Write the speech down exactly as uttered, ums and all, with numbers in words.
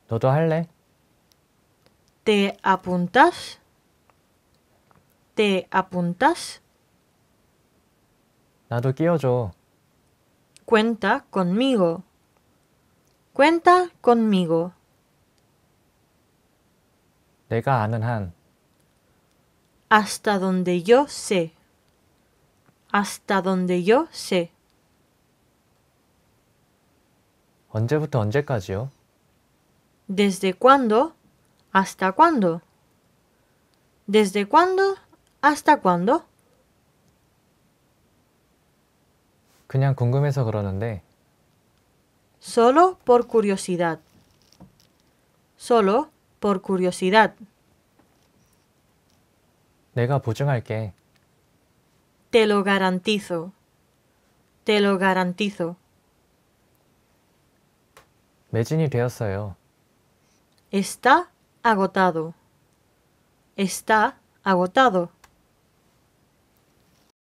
너도 할래? ¿Te apuntas? ¿Te apuntas? 나도 끼워줘. Cuenta conmigo. Cuenta conmigo. 내가 아는 한. Hasta donde yo sé. Hasta donde yo sé. 언제부터 언제까지요? ¿Desde cuándo? ¿Hasta cuándo? ¿Desde cuándo? ¿Hasta cuándo? 그냥 궁금해서 그러는데 Solo por curiosidad. Solo por curiosidad. 내가 보증할게. Te lo garantizo. Te lo garantizo. 매진이 되었어요. Está agotado. Está agotado.